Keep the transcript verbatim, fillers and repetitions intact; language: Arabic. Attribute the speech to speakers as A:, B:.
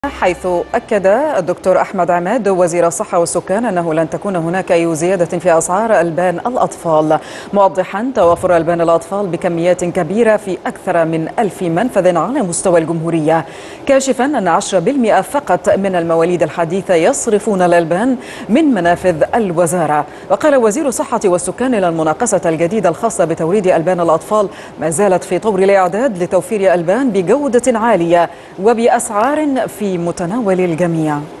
A: حيث أكد الدكتور أحمد عماد وزير الصحة والسكان أنه لن تكون هناك أي زيادة في أسعار ألبان الأطفال، موضحا توافر ألبان الأطفال بكميات كبيرة في أكثر من ألف منفذ على مستوى الجمهورية، كاشفا أن عشرة بالمئة فقط من المواليد الحديثة يصرفون الألبان من منافذ الوزارة. وقال وزير الصحة والسكان إن المناقصة الجديدة الخاصة بتوريد ألبان الأطفال ما زالت في طور الإعداد لتوفير ألبان بجودة عالية وبأسعار في متناول الجميع.